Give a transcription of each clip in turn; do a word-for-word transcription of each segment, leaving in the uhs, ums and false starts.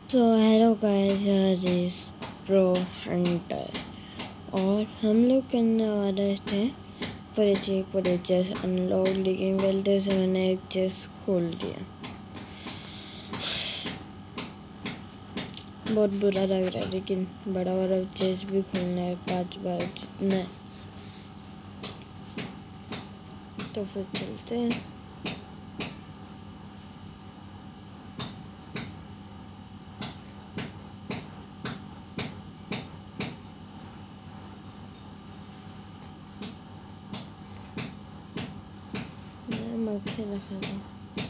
So hello guys, यार इस pro Hunter और हम लोग करने वाले थे पूरे पूरे चेस अनलॉक, लेकिन गलती से मैंने एक चेस खोल दिया। बहुत बुरा लग रहा है, लेकिन बड़ा बड़ा चेस भी खोलना है पाँच बार नहीं। तो फिर चलते हैं। मैं मक्खी रखा था।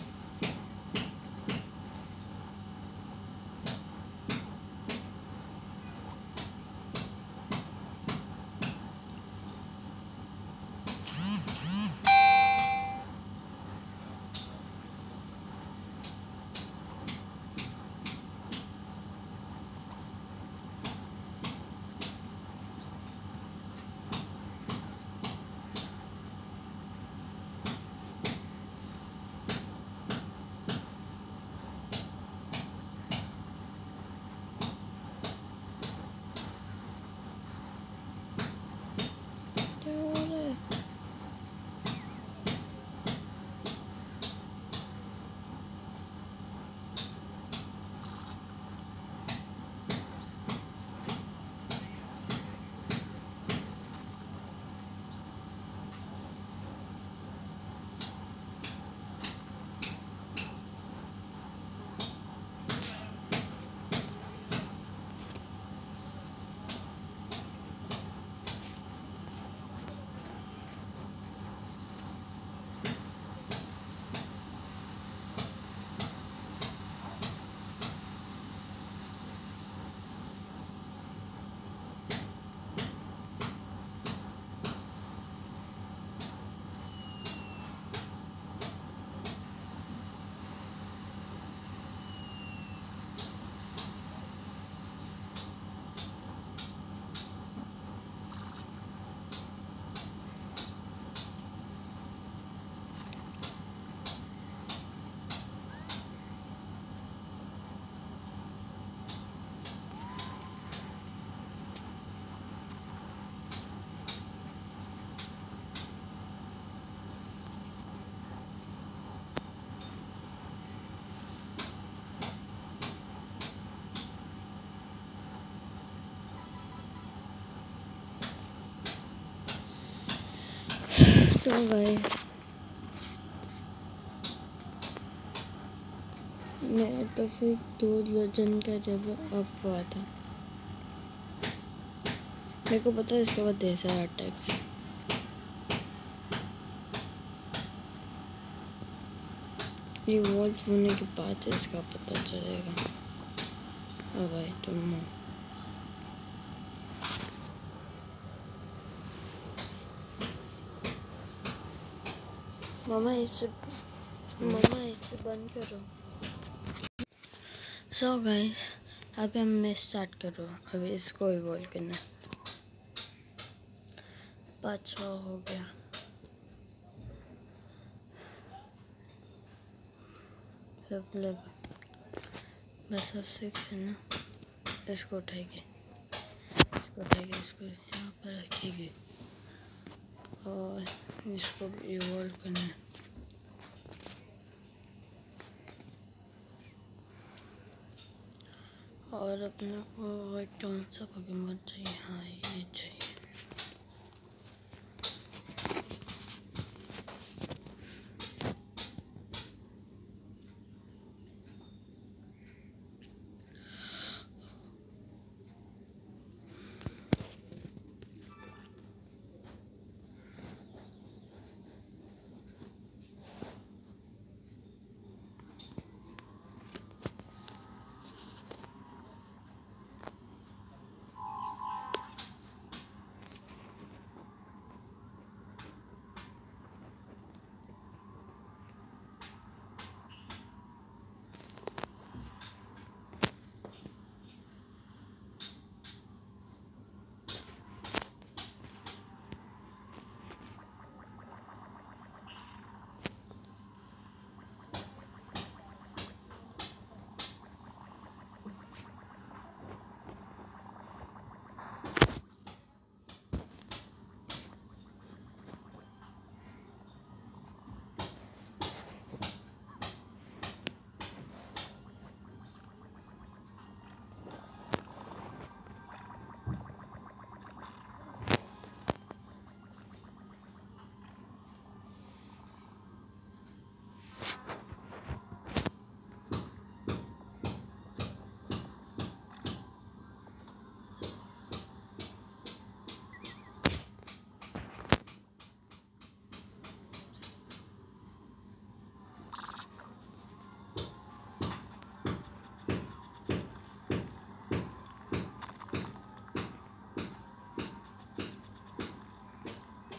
तो गाइस, मैं तो फिर दो लेजेंड का जब अप हुआ था, मेरे को पता है इसके बाद ढेर सारा अटैक्स। ये वॉल्फ होने के बाद इसका पता चलेगा। अब भाई तुम मामा इसे मामा इसे बंद करो। सो गाइस, अभी मैं स्टार्ट करो। अभी इसको इवॉल्व करना। पाँचवा हो गया। सब लोग बस अब सिक्स है ना। इसको उठाएंगे, इसको उठाएंगे, इसको यहाँ पर रखेंगे और इसको इवॉल्व करना है। और अपने को कौन सा पोकेमॉन चाहिए? हाँ, ये चाहिए।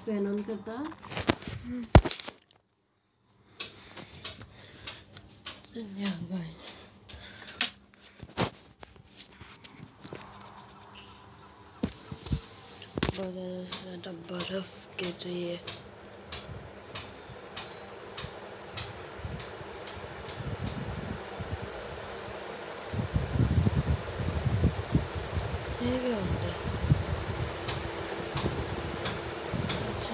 फैन ऑन करता बहुत ज़्यादा बर्फ गिर रही है। ये क्या होता है? अच्छा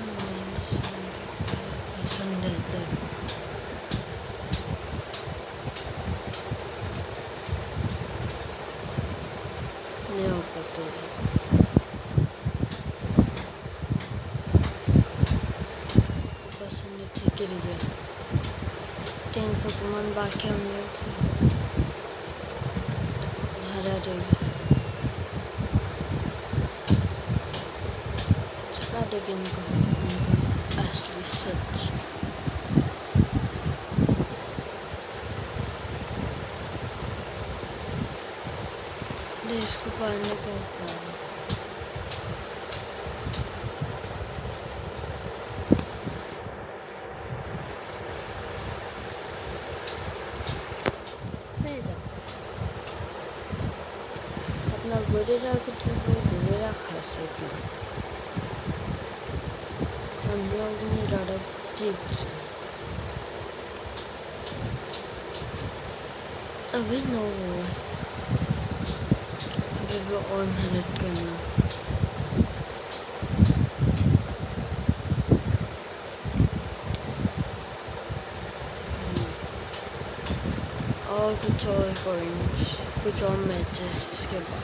पसंद रहता है। ये पता है। नीचे गिर गया। तीन पोकेमॉन बाकी हम लोग हरा देगा। चला देगा इनको इनका असली सच। इसको पाने का उपाय अपना गोरेरा कुछ गोरेरा खा सकते हम लोग ने लड़ा जीत अभी नौ हुआ है। अभी भी और मेहनत करना। और कुछ और कॉइन्स कुछ और मैचेस इसके बाद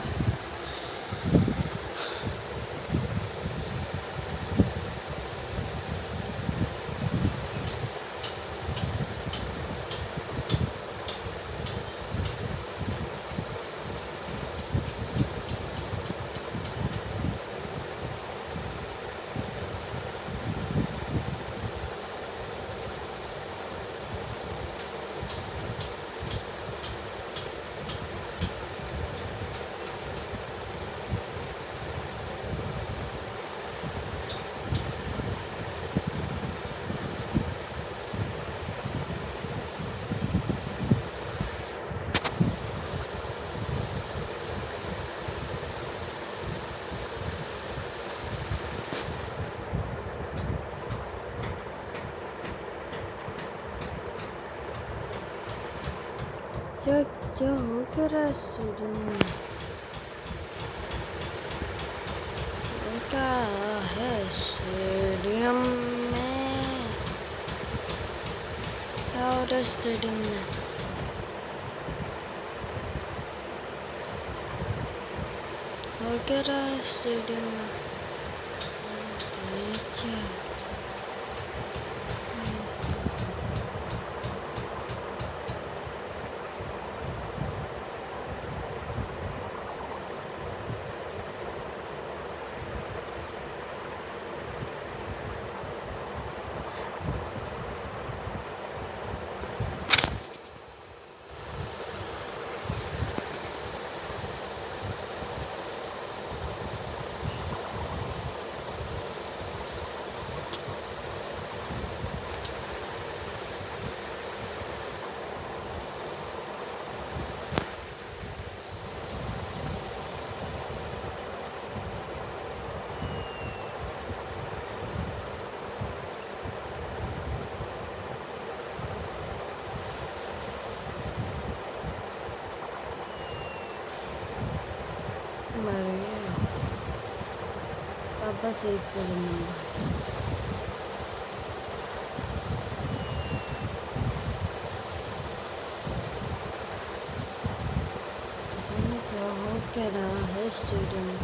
क्या क्या हो क्या रहा है स्टेडियम में? क्या है स्टेडियम में? क्या हो रहा है स्टेडियम में? हो क्या रहा है स्टेडियम में? ये क्या है? मर गया वापस एक पर नंबर क्या हो क्या रहा है स्टेडियम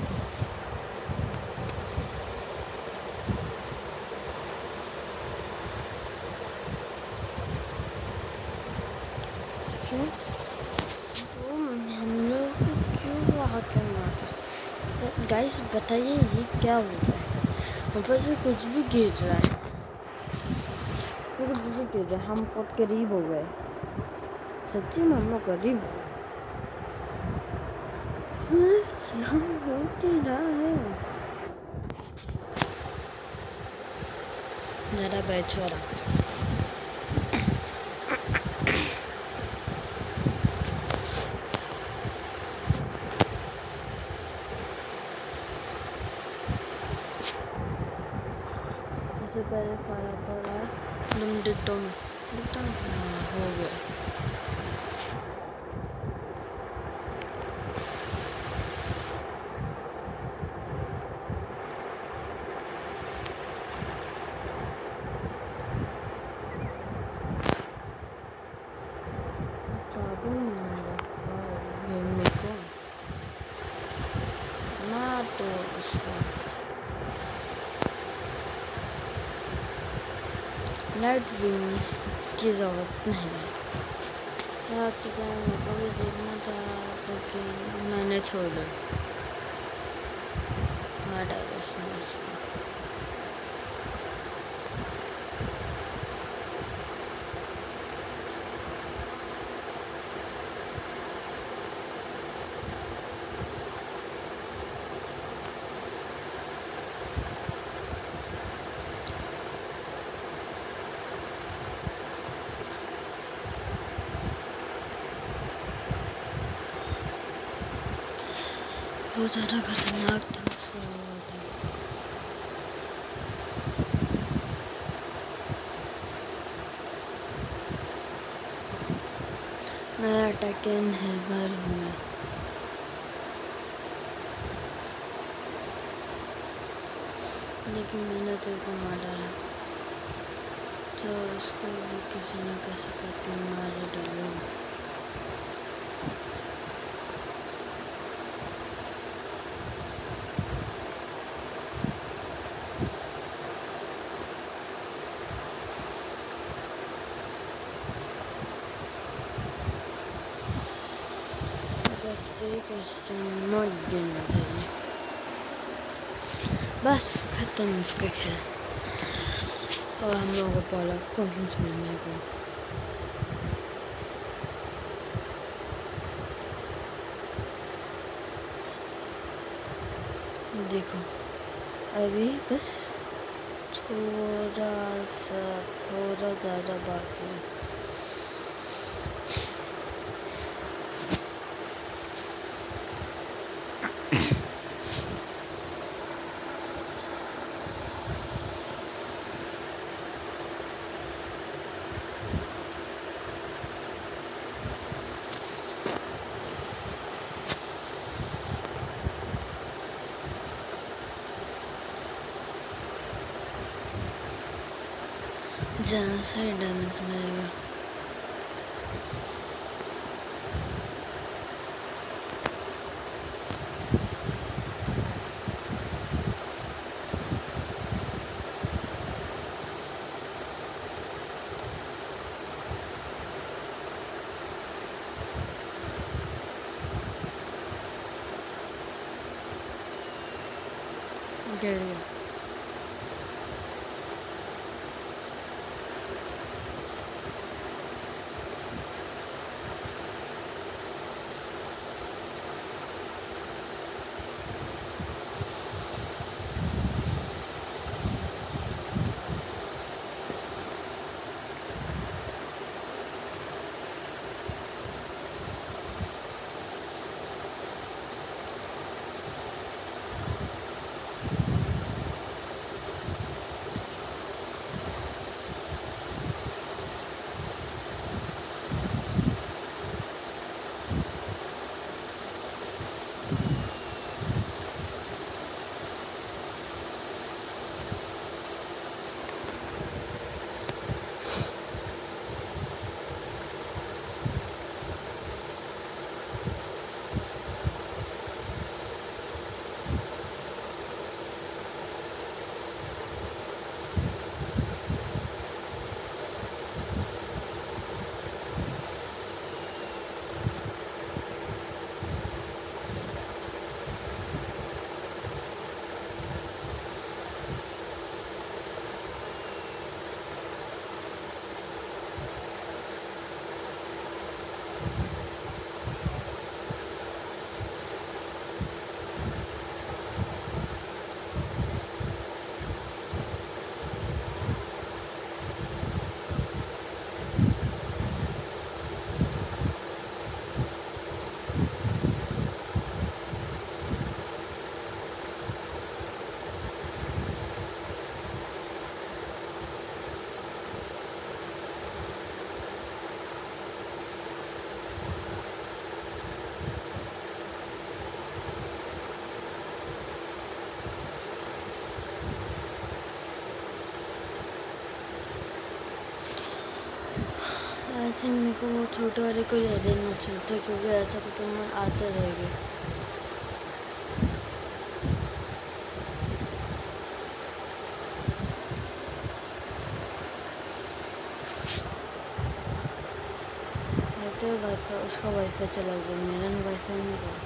क्यों हम लोग क्यों वहाँ करना है गाइस बताइए ये क्या हो रहा है ऊपर से कुछ भी गिर रहा है कुछ भी गिर रहा है हम बहुत करीब हो गए सच्ची में हम लोग करीब क्या हो क्या रहा है ज़्यादा बेचोरा। सबसे पहले फायर पर आए तुम डिक्टो में डिक्टो में हाँ, हो गया। तो लाइट विंग्स की ज़रूरत नहीं है। आपके क्या मेरे को भी देखना था लेकिन मैंने छोड़ दिया। मैं डायरेक्ट बहुत ज़्यादा खतरनाक था। नया अटैक इन है बार हूँ लेकिन मैंने तो को मार डाला तो उसको भी किसी न किसी करके मार डालूँ। एक मत देना चाहिए। बस खत्म इसका खेल और हम लोगों को पहला कॉन्फ्रेंस मिलने को देखो अभी बस थोड़ा सा थोड़ा ज़्यादा बाकी है। जहाँ से डैमेज मिलेगा गिर गया। थिंक मेरे को वो छोटे वाले को ले लेना चाहिए था क्योंकि ऐसा पोकेमॉन आता रहेगा। तो वाईफाई उसका वाईफाई चला गया, मेरा वाईफाई नहीं गया।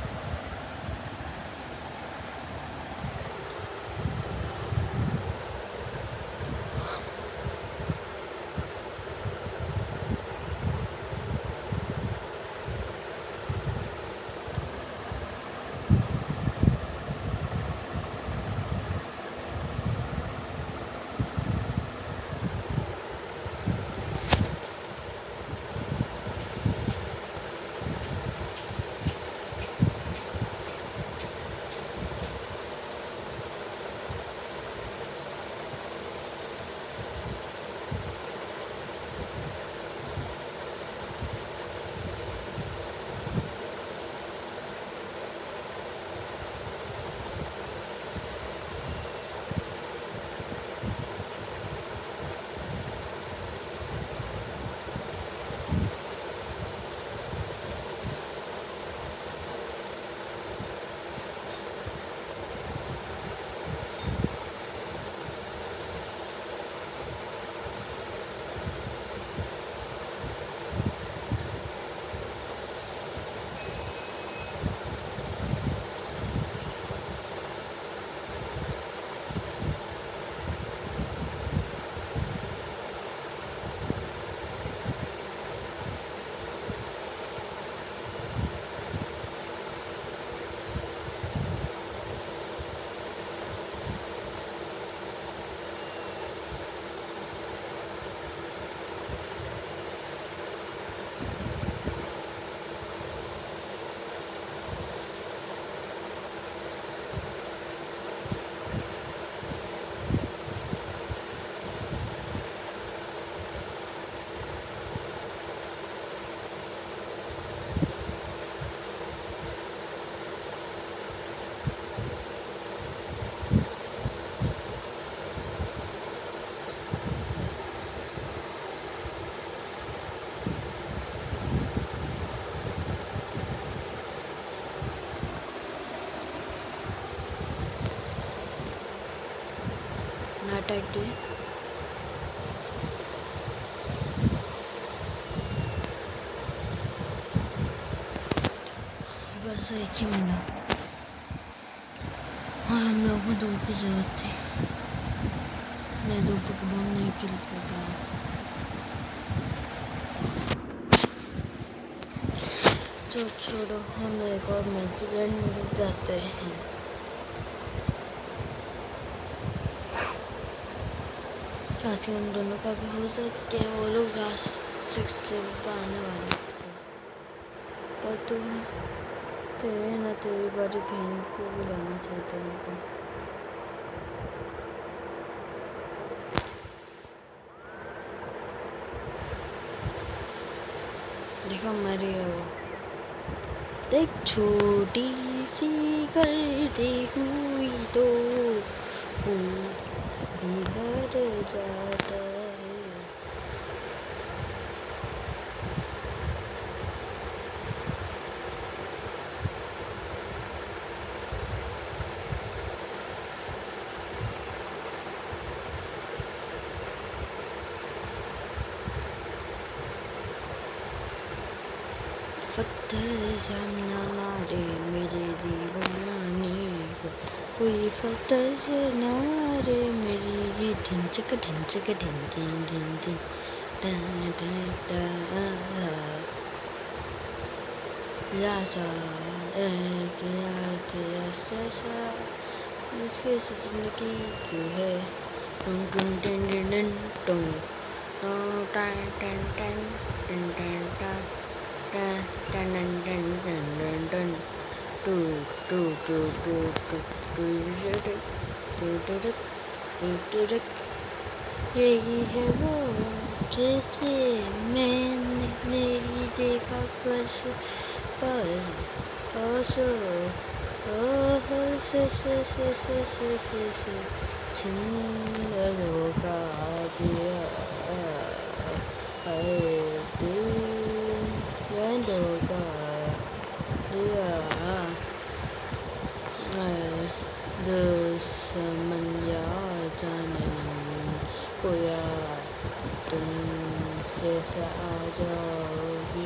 अटैक दे बस एक ही मिनट। हाँ हम लोगों को दो की जरूरत थी, मैं दो पोकेमॉन नहीं किल कर पाया। तो छोड़ो, हम एक और मैच में जाते हैं। काशी उन दोनों का भी हो सकता है, वो लोग लास्ट सिक्स लेवल पर आने वाले हैं। पर तू तेरे ना तेरी बड़ी बहन को भी लाना चाहिए था मेरे को। देखो मरी है वो, देख छोटी सी करती हुई तो भर जाता है। पत्थर सामना मारे मेरे दीवाने को, कोई पत्थर से न मारे मेरी ढिंचक ढिंचक ढिन ढिन ढिन ढिन डा डा डा यासा एक याद यासा इसके से जिंदगी क्यों है टुन टुन टिन टिन टुन टन टन टन टन टन टन Dun dun dun dun dun dun do do do do do do do do do do do do यही है वो जैसे मैंने नहीं देखा फर्श पर ओसो ओह से से से से से से से छिंदरों का दिया है दुश्मनिया जाननी को यार तुम कैसे आ जाओगी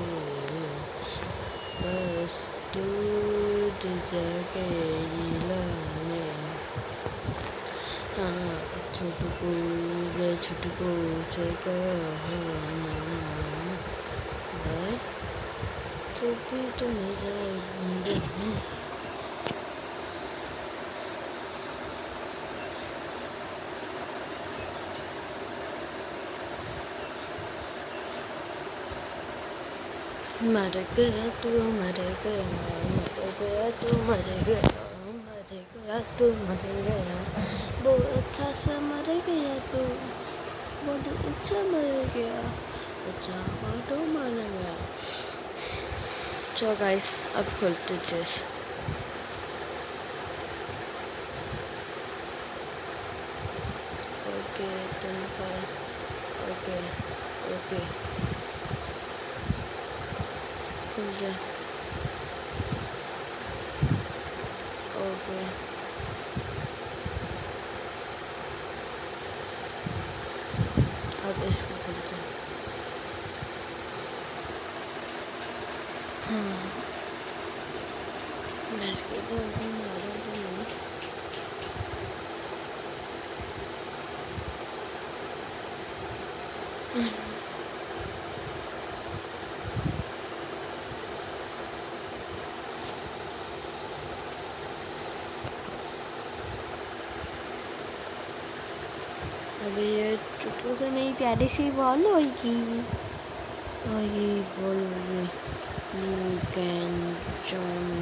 बस दूध जगे लाने हाँ छुटकू दे छुटकू से कहना बस तो भी तो मेरा गुंडा मर गया तू मर गया मर गया तू मर गया मर गया तू मर गया बहुत अच्छा सा मर गया तू बहुत अच्छा मर गया अच्छा तो मर गया। चलो गाइस अब खोलते चेस। ओके तुम फाइट ओके ओके खुल जा ओके अब इसको खोलते हैं। हाँ मैं इसको तो मारूँ तो नहीं अभी ये चुटकू से नहीं प्यारी सी बॉल होगी और ये बॉल होगी यू कैन जॉइन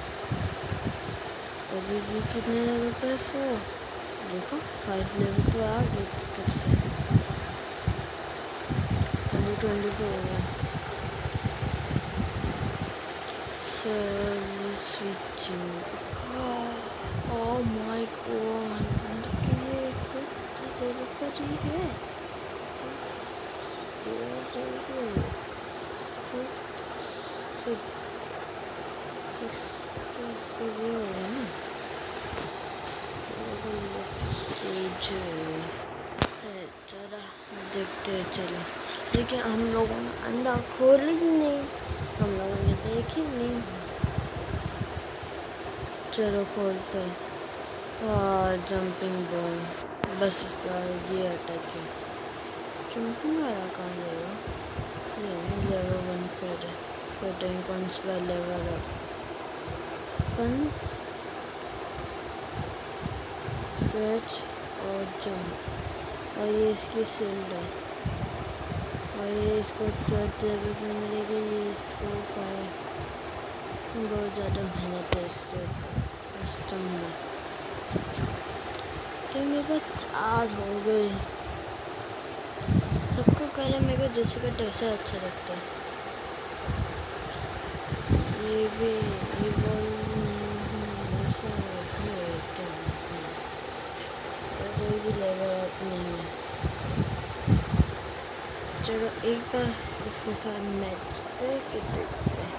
अभी भी कितने लेवल पे फोर देखो फाइव लेवल तो आ गए कब से ट्वेंटी ट्वेंटी फोर हो गया। So switching oh my god ये फिफ्थ लेवल पर ही है सिक्स सिक्स तो इसको ये हो गया ना स्टेज चला देखते चलो लेकिन हम लोगों ने अंडा खोल ही नहीं हम लोगों ने देखी नहीं। चलो खोलते हाँ जंपिंग बॉल बस इसका ये अटैक है जंपिंग वाला कहाँ जाएगा ये नहीं लेवल वन पर है fitting punch by level up punch scratch और जंप और ये इसकी शील्ड है और ये इसको थर्ड लेवल पे मिलेगी ये इसको फायर बहुत ज़्यादा मेहनत है इसके ऊपर कस्टम में तो मेरे पास चार हो गए सबको पहले मेरे को जैसे का टैसा अच्छा लगता है ये भी ये बॉल कोई भी लेवल अप नहीं है। चलो एक बार इसके साथ मैच करके देखते हैं।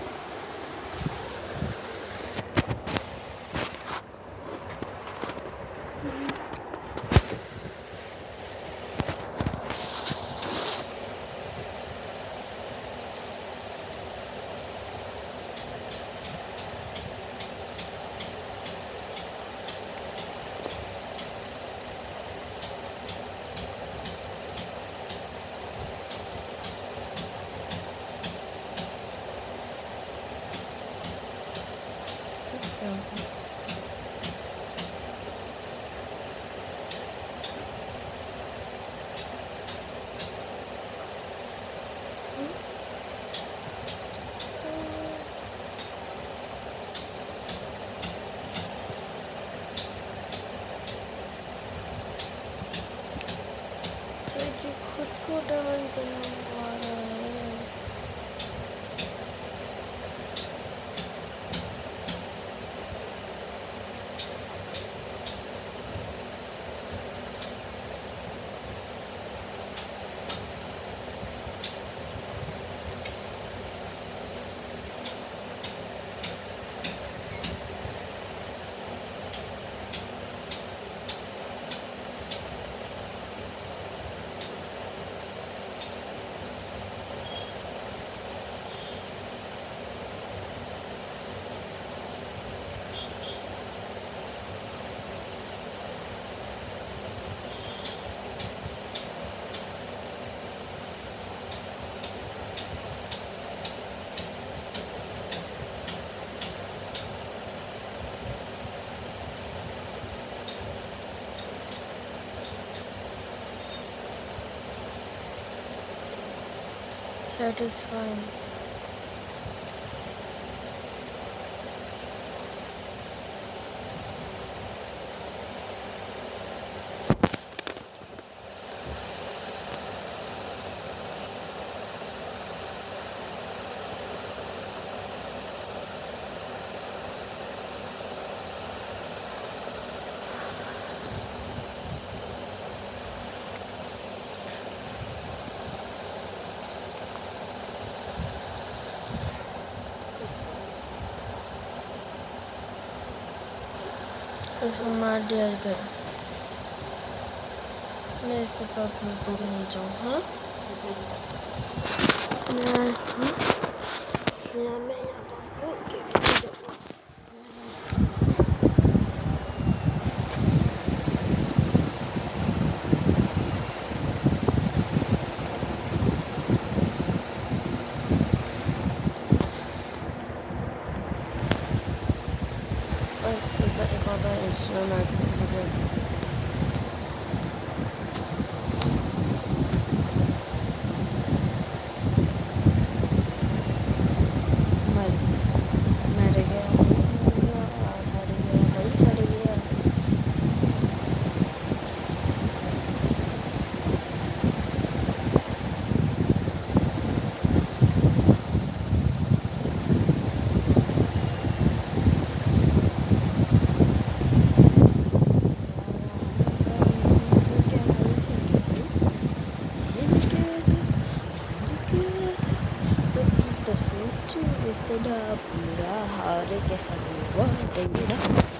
कि खुद को डबल करना पड़ रहा है। satisfying. इसको मार दिया गया। मैं इसको प्रॉपर कर नहीं जाऊँ। हाँ मैं मैं मैं बस एक बार एक और बार इंस्ट्रूमेंट इतना बुरा हार कैसा हुआ तेरा।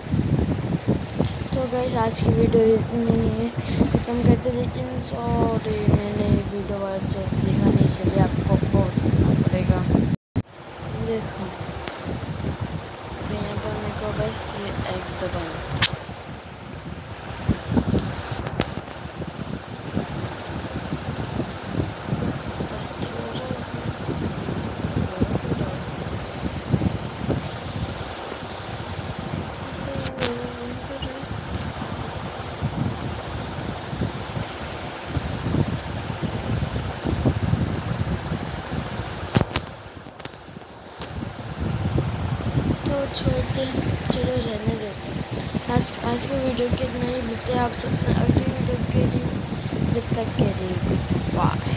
तो गाइस आज की वीडियो इतनी खत्म करते, लेकिन सॉरी मैंने वीडियो जस्ट देखा नहीं, चलिए आपको पॉज करना पड़ेगा। देखो यहाँ पर मेरे को बस ये एक दबाना। छोड़ते चलो रहने देते हैं। आज आज के वीडियो के इतना ही, मिलते हैं आप सबसे अगली वीडियो के लिए। जब तक के लिए गुड बाय।